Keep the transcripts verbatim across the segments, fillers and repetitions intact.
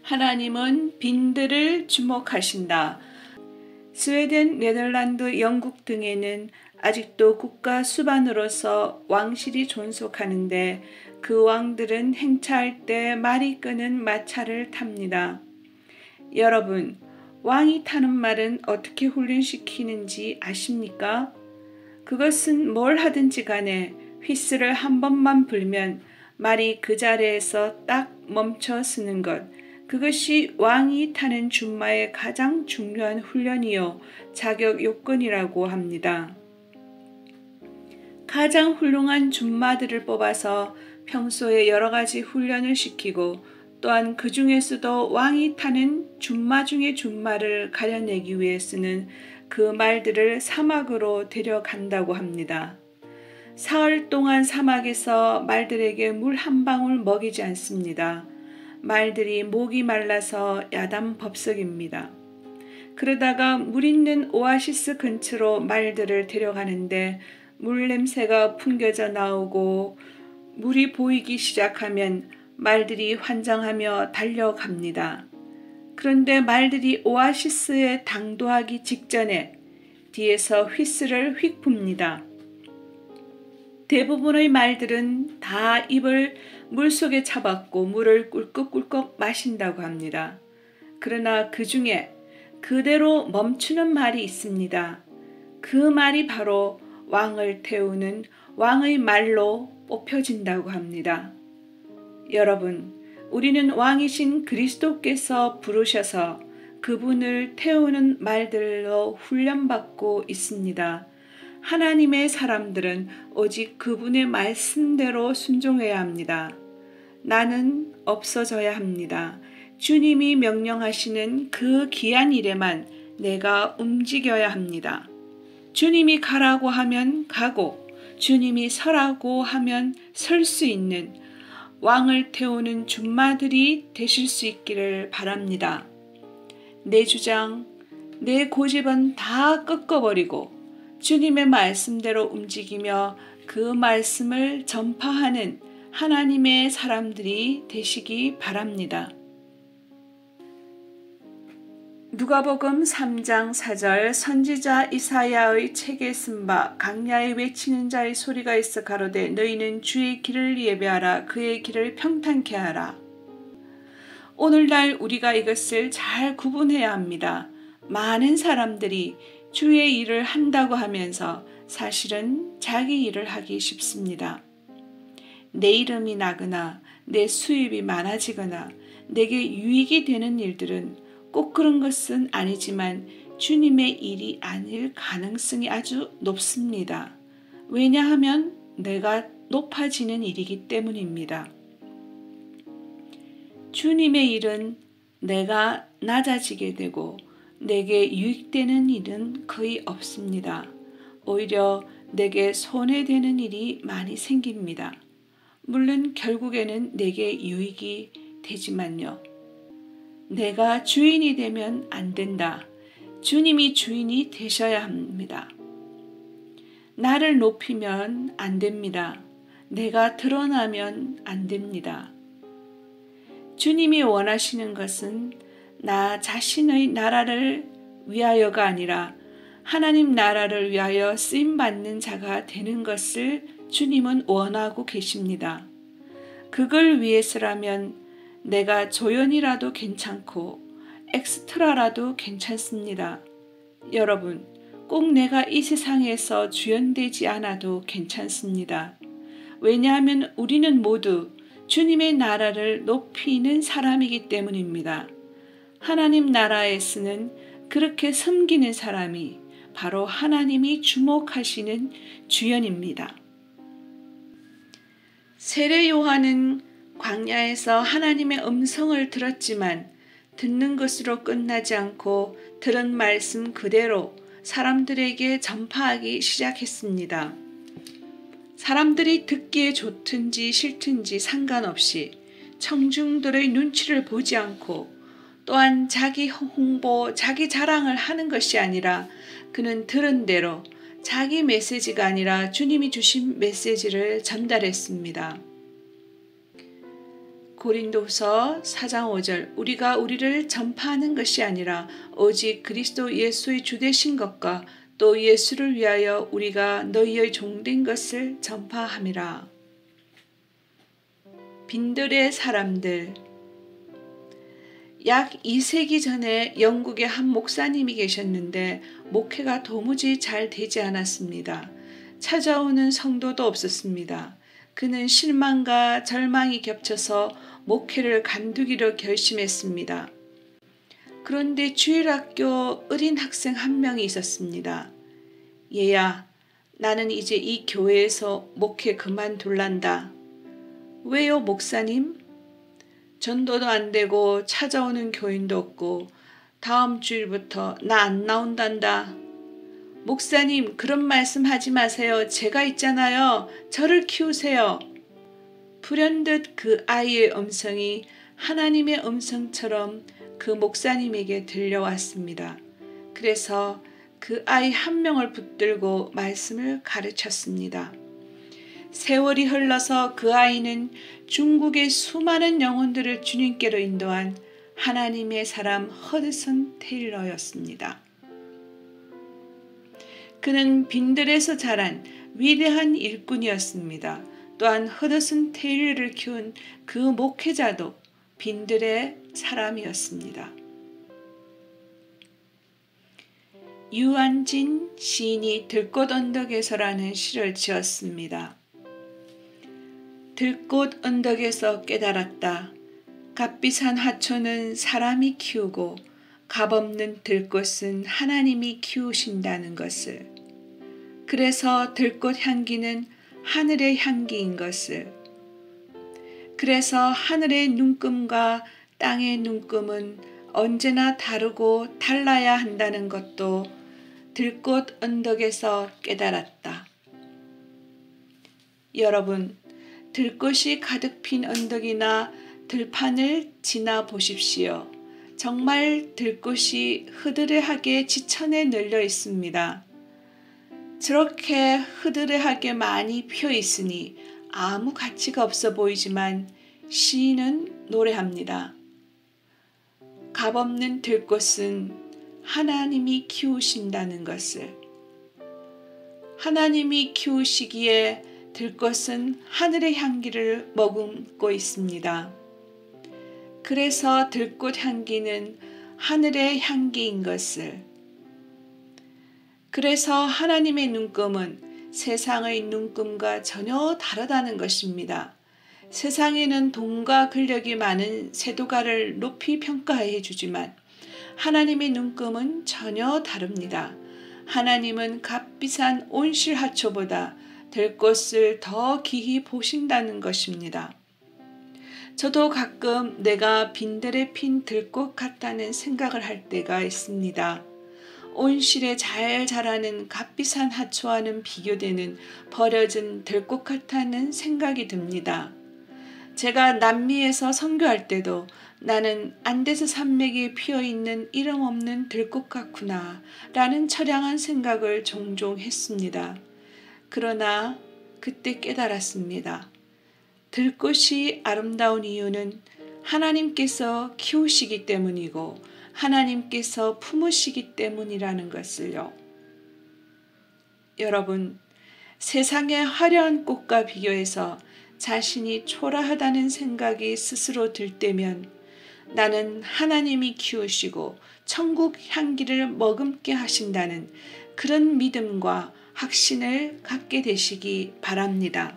하나님은 빈들을 주목하신다. 스웨덴, 네덜란드, 영국 등에는 아직도 국가 수반으로서 왕실이 존속하는데 그 왕들은 행차할 때 말이 끄는 마차를 탑니다. 여러분, 왕이 타는 말은 어떻게 훈련시키는지 아십니까? 그것은 뭘 하든지 간에 휘슬을 한 번만 불면 말이 그 자리에서 딱 멈춰 서는 것, 그것이 왕이 타는 준마의 가장 중요한 훈련이요 자격 요건이라고 합니다. 가장 훌륭한 준마들을 뽑아서 평소에 여러 가지 훈련을 시키고 또한 그 중에서도 왕이 타는 준마 중의 준마를 가려내기 위해서는 그 말들을 사막으로 데려간다고 합니다. 사흘 동안 사막에서 말들에게 물 한 방울 먹이지 않습니다. 말들이 목이 말라서 야단법석입니다. 그러다가 물 있는 오아시스 근처로 말들을 데려가는데 물 냄새가 풍겨져 나오고 물이 보이기 시작하면 말들이 환장하며 달려갑니다. 그런데 말들이 오아시스에 당도하기 직전에 뒤에서 휘슬을 휙 붑니다. 대부분의 말들은 다 입을 물속에 차박고 물을 꿀꺽꿀꺽 마신다고 합니다. 그러나 그 중에 그대로 멈추는 말이 있습니다. 그 말이 바로 왕을 태우는 왕의 말로 뽑혀진다고 합니다. 여러분, 우리는 왕이신 그리스도께서 부르셔서 그분을 태우는 말들로 훈련받고 있습니다. 하나님의 사람들은 오직 그분의 말씀대로 순종해야 합니다. 나는 없어져야 합니다. 주님이 명령하시는 그 귀한 일에만 내가 움직여야 합니다. 주님이 가라고 하면 가고 주님이 서라고 하면 설 수 있는 왕을 태우는 준마들이 되실 수 있기를 바랍니다. 내 주장, 내 고집은 다 꺾어버리고 주님의 말씀대로 움직이며 그 말씀을 전파하는 하나님의 사람들이 되시기 바랍니다. 누가복음 삼 장 사 절 선지자 이사야의 책에 쓴 바 강야에 외치는 자의 소리가 있어 가로되 너희는 주의 길을 예배하라 그의 길을 평탄케 하라. 오늘날 우리가 이것을 잘 구분해야 합니다. 많은 사람들이 주의 일을 한다고 하면서 사실은 자기 일을 하기 쉽습니다. 내 이름이 나거나 내 수입이 많아지거나 내게 유익이 되는 일들은 꼭 그런 것은 아니지만 주님의 일이 아닐 가능성이 아주 높습니다. 왜냐하면 내가 높아지는 일이기 때문입니다. 주님의 일은 내가 낮아지게 되고 내게 유익되는 일은 거의 없습니다. 오히려 내게 손해되는 일이 많이 생깁니다. 물론 결국에는 내게 유익이 되지만요. 내가 주인이 되면 안 된다. 주님이 주인이 되셔야 합니다. 나를 높이면 안 됩니다. 내가 드러나면 안 됩니다. 주님이 원하시는 것은 나 자신의 나라를 위하여가 아니라 하나님 나라를 위하여 쓰임받는 자가 되는 것을 주님은 원하고 계십니다. 그걸 위해서라면 내가 조연이라도 괜찮고 엑스트라라도 괜찮습니다. 여러분, 꼭 내가 이 세상에서 주연되지 않아도 괜찮습니다. 왜냐하면 우리는 모두 주님의 나라를 높이는 사람이기 때문입니다. 하나님 나라에서는 그렇게 섬기는 사람이 바로 하나님이 주목하시는 주연입니다. 세례 요한은 광야에서 하나님의 음성을 들었지만 듣는 것으로 끝나지 않고 들은 말씀 그대로 사람들에게 전파하기 시작했습니다. 사람들이 듣기에 좋든지 싫든지 상관없이 청중들의 눈치를 보지 않고 또한 자기 홍보, 자기 자랑을 하는 것이 아니라 그는 들은 대로 자기 메시지가 아니라 주님이 주신 메시지를 전달했습니다. 고린도후서 사 장 오 절 우리가 우리를 전파하는 것이 아니라 오직 그리스도 예수의 주되신 것과 또 예수를 위하여 우리가 너희의 종된 것을 전파함이라. 빈들의 사람들. 약 이 세기 전에 영국에 한 목사님이 계셨는데 목회가 도무지 잘 되지 않았습니다. 찾아오는 성도도 없었습니다. 그는 실망과 절망이 겹쳐서 목회를 간두기로 결심했습니다. 그런데 주일학교 어린 학생 한 명이 있었습니다. 얘야, 나는 이제 이 교회에서 목회 그만둘란다. 왜요, 목사님? 전도도 안 되고 찾아오는 교인도 없고 다음 주일부터 나 안 나온단다. 목사님, 그런 말씀 하지 마세요. 제가 있잖아요. 저를 키우세요. 불현듯 그 아이의 음성이 하나님의 음성처럼 그 목사님에게 들려왔습니다. 그래서 그 아이 한 명을 붙들고 말씀을 가르쳤습니다. 세월이 흘러서 그 아이는 중국의 수많은 영혼들을 주님께로 인도한 하나님의 사람 허드슨 테일러였습니다. 그는 빈들에서 자란 위대한 일꾼이었습니다. 또한 허드슨 테일러를 키운 그 목회자도 빈들의 사람이었습니다. 유한진 시인이 들꽃 언덕에서라는 시를 지었습니다. 들꽃 언덕에서 깨달았다. 값비싼 화초는 사람이 키우고 값없는 들꽃은 하나님이 키우신다는 것을. 그래서 들꽃 향기는 하늘의 향기인 것을. 그래서 하늘의 눈금과 땅의 눈금은 언제나 다르고 달라야 한다는 것도 들꽃 언덕에서 깨달았다. 여러분, 들꽃이 가득 핀 언덕이나 들판을 지나 보십시오. 정말 들꽃이 흐드레하게 지천에 널려 있습니다. 저렇게 흐드레하게 많이 피어 있으니 아무 가치가 없어 보이지만 시인은 노래합니다. 값없는 들꽃은 하나님이 키우신다는 것을. 하나님이 키우시기에 들꽃은 하늘의 향기를 머금고 있습니다. 그래서 들꽃 향기는 하늘의 향기인 것을. 그래서 하나님의 눈금은 세상의 눈금과 전혀 다르다는 것입니다. 세상에는 돈과 근력이 많은 세도가를 높이 평가해 주지만 하나님의 눈금은 전혀 다릅니다. 하나님은 값비싼 온실하초보다 들꽃을 더 기히 보신다는 것입니다. 저도 가끔 내가 빈들에 핀 들꽃 같다는 생각을 할 때가 있습니다. 온실에 잘 자라는 값비싼 하초와는 비교되는 버려진 들꽃 같다는 생각이 듭니다. 제가 남미에서 선교할 때도 나는 안데스 산맥에 피어있는 이름 없는 들꽃 같구나 라는 처량한 생각을 종종 했습니다. 그러나 그때 깨달았습니다. 들꽃이 아름다운 이유는 하나님께서 키우시기 때문이고 하나님께서 품으시기 때문이라는 것을요. 여러분, 세상의 화려한 꽃과 비교해서 자신이 초라하다는 생각이 스스로 들 때면 나는 하나님이 키우시고 천국 향기를 머금게 하신다는 그런 믿음과 확신을 갖게 되시기 바랍니다.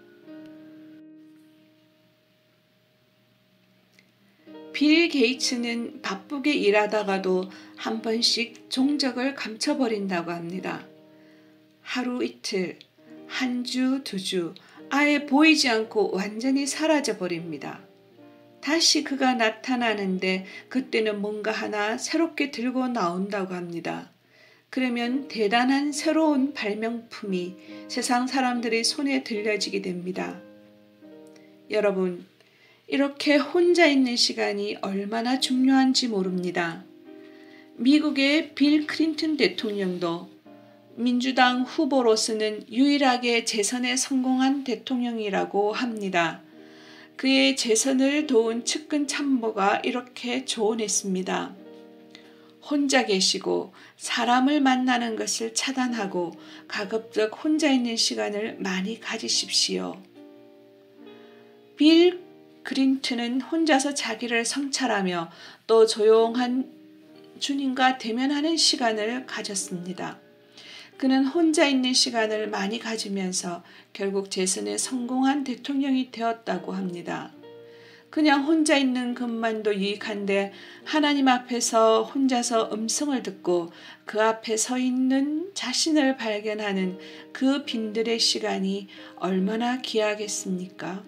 빌 게이츠는 바쁘게 일하다가도 한 번씩 종적을 감춰버린다고 합니다. 하루 이틀, 한 주, 두 주, 아예 보이지 않고 완전히 사라져버립니다. 다시 그가 나타나는데 그때는 뭔가 하나 새롭게 들고 나온다고 합니다. 그러면 대단한 새로운 발명품이 세상 사람들의 손에 들려지게 됩니다. 여러분, 이렇게 혼자 있는 시간이 얼마나 중요한지 모릅니다. 미국의 빌 클린턴 대통령도 민주당 후보로서는 유일하게 재선에 성공한 대통령이라고 합니다. 그의 재선을 도운 측근 참모가 이렇게 조언했습니다. 혼자 계시고 사람을 만나는 것을 차단하고 가급적 혼자 있는 시간을 많이 가지십시오. 빌 클린턴은 혼자서 자기를 성찰하며 또 조용한 주님과 대면하는 시간을 가졌습니다. 그는 혼자 있는 시간을 많이 가지면서 결국 재선에 성공한 대통령이 되었다고 합니다. 그냥 혼자 있는 것만도 유익한데 하나님 앞에서 혼자서 음성을 듣고 그 앞에 서 있는 자신을 발견하는 그 빈들의 시간이 얼마나 귀하겠습니까?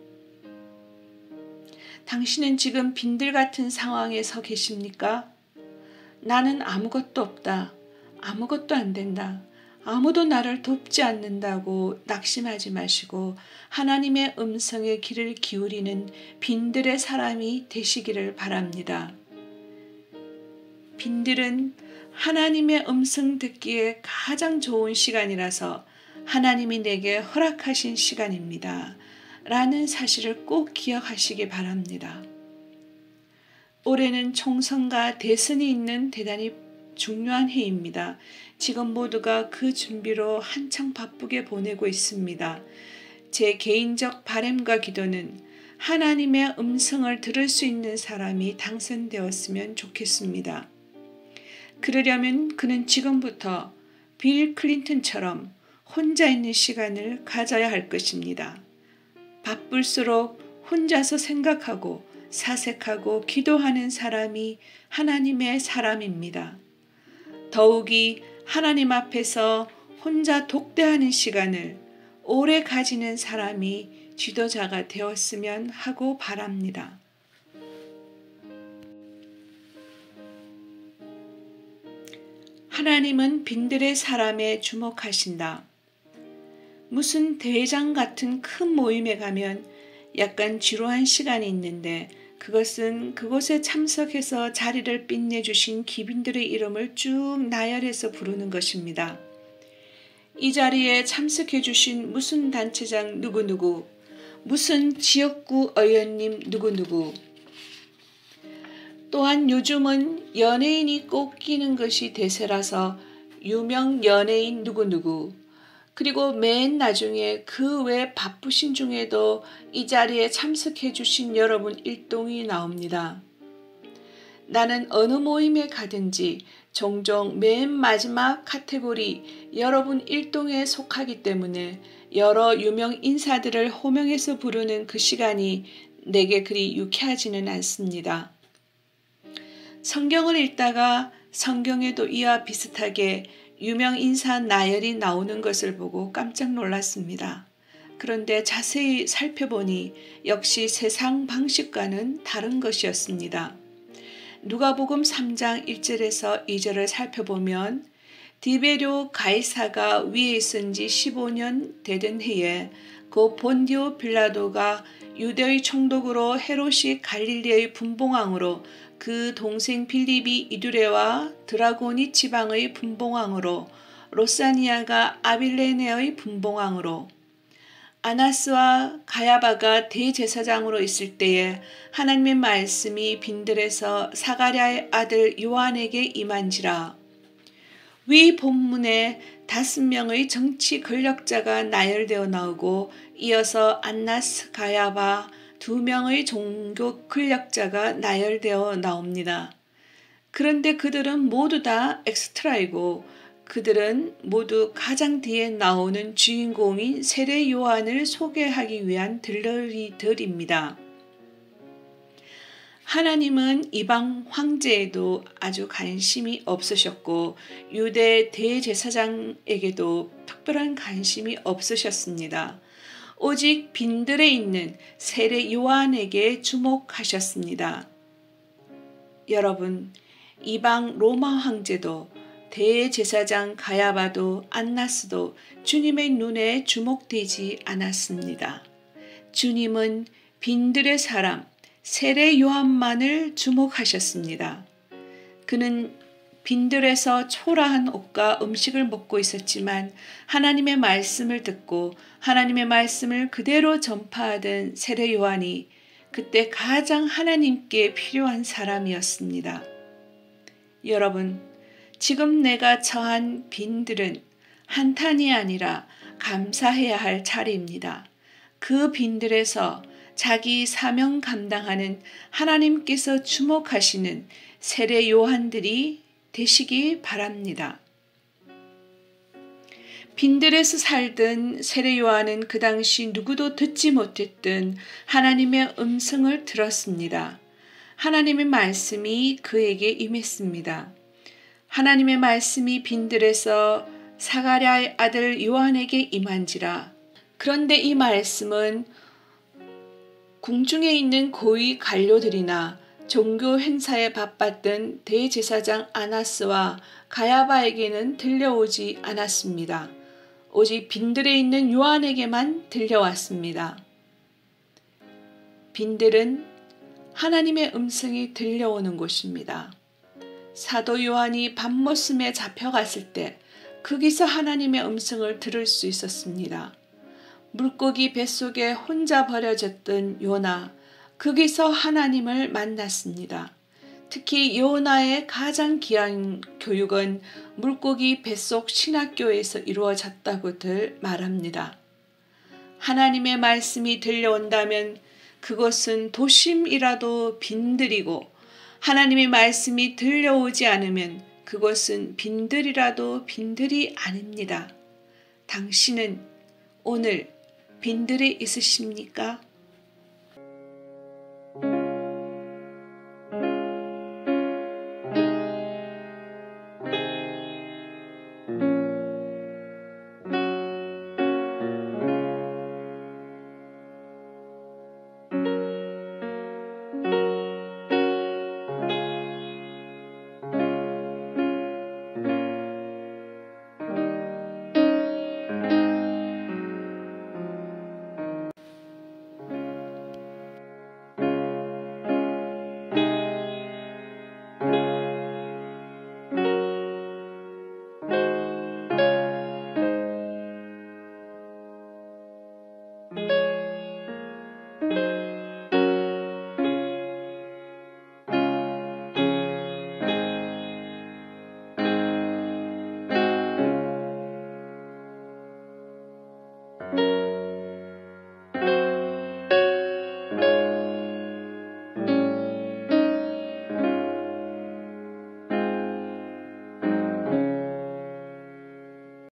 당신은 지금 빈들 같은 상황에 서 계십니까? 나는 아무것도 없다. 아무것도 안 된다. 아무도 나를 돕지 않는다고 낙심하지 마시고 하나님의 음성에 귀를 기울이는 빈들의 사람이 되시기를 바랍니다. 빈들은 하나님의 음성 듣기에 가장 좋은 시간이라서 하나님이 내게 허락하신 시간입니다. 라는 사실을 꼭 기억하시기 바랍니다. 올해는 총선과 대선이 있는 대단히 중요한 해입니다. 지금 모두가 그 준비로 한창 바쁘게 보내고 있습니다. 제 개인적 바람과 기도는 하나님의 음성을 들을 수 있는 사람이 당선되었으면 좋겠습니다. 그러려면 그는 지금부터 빌 클린턴처럼 혼자 있는 시간을 가져야 할 것입니다. 바쁠수록 혼자서 생각하고 사색하고 기도하는 사람이 하나님의 사람입니다. 더욱이 하나님 앞에서 혼자 독대하는 시간을 오래 가지는 사람이 지도자가 되었으면 하고 바랍니다. 하나님은 빈들의 사람에 주목하신다. 무슨 대회장 같은 큰 모임에 가면 약간 지루한 시간이 있는데 그것은 그곳에 참석해서 자리를 빛내주신 귀빈들의 이름을 쭉 나열해서 부르는 것입니다. 이 자리에 참석해주신 무슨 단체장 누구누구, 무슨 지역구 의원님 누구누구. 또한 요즘은 연예인이 꼭 끼는 것이 대세라서 유명 연예인 누구누구, 그리고 맨 나중에 그 외 바쁘신 중에도 이 자리에 참석해 주신 여러분 일동이 나옵니다. 나는 어느 모임에 가든지 종종 맨 마지막 카테고리 여러분 일동에 속하기 때문에 여러 유명 인사들을 호명해서 부르는 그 시간이 내게 그리 유쾌하지는 않습니다. 성경을 읽다가 성경에도 이와 비슷하게 유명 인사 나열이 나오는 것을 보고 깜짝 놀랐습니다. 그런데 자세히 살펴보니 역시 세상 방식과는 다른 것이었습니다. 누가복음 삼 장 일 절에서 이 절을 살펴보면 디베료 가이사가 위에 있은 지 십오 년 되던 해에 그 본디오 빌라도가 유대의 총독으로 헤롯이 갈릴리의 분봉왕으로 그 동생 빌립이 이두레와 드라고니 지방의 분봉왕으로 로사니아가 아빌레네의 분봉왕으로 아나스와 가야바가 대제사장으로 있을 때에 하나님의 말씀이 빈들에서 사가랴의 아들 요한에게 임한지라. 위 본문에 다섯 명의 정치 권력자가 나열되어 나오고 이어서 안나스, 가야바, 두 명의 종교 권력자가 나열되어 나옵니다. 그런데 그들은 모두 다 엑스트라이고 그들은 모두 가장 뒤에 나오는 주인공인 세례 요한을 소개하기 위한 들러리들입니다. 하나님은 이방 황제에도 아주 관심이 없으셨고 유대 대제사장에게도 특별한 관심이 없으셨습니다. 오직 빈들에 있는 세례 요한에게 주목하셨습니다. 여러분, 이방 로마 황제도 대제사장 가야바도 안나스도 주님의 눈에 주목되지 않았습니다. 주님은 빈들의 사람 세례 요한만을 주목하셨습니다. 그는 빈들에서 초라한 옷과 음식을 먹고 있었지만 하나님의 말씀을 듣고 하나님의 말씀을 그대로 전파하던 세례 요한이 그때 가장 하나님께 필요한 사람이었습니다. 여러분, 지금 내가 처한 빈들은 한탄이 아니라 감사해야 할 차례입니다. 그 빈들에서 자기 사명 감당하는 하나님께서 주목하시는 세례 요한들이 되시기 바랍니다. 빈들에서 살던 세례 요한은 그 당시 누구도 듣지 못했던 하나님의 음성을 들었습니다. 하나님의 말씀이 그에게 임했습니다. 하나님의 말씀이 빈들에서 사가랴의 아들 요한에게 임한지라. 그런데 이 말씀은 궁중에 있는 고위 관료들이나 종교 행사에 바빴던 대제사장 아나스와 가야바에게는 들려오지 않았습니다. 오직 빈들에 있는 요한에게만 들려왔습니다. 빈들은 하나님의 음성이 들려오는 곳입니다. 사도 요한이 밤모섬에 잡혀갔을 때 거기서 하나님의 음성을 들을 수 있었습니다. 물고기 뱃속에 혼자 버려졌던 요나, 거기서 하나님을 만났습니다. 특히 요나의 가장 귀한 교육은 물고기 뱃속 신학교에서 이루어졌다고들 말합니다. 하나님의 말씀이 들려온다면 그것은 도심이라도 빈들이고 하나님의 말씀이 들려오지 않으면 그것은 빈들이라도 빈들이 아닙니다. 당신은 오늘 빈들에 있으십니까?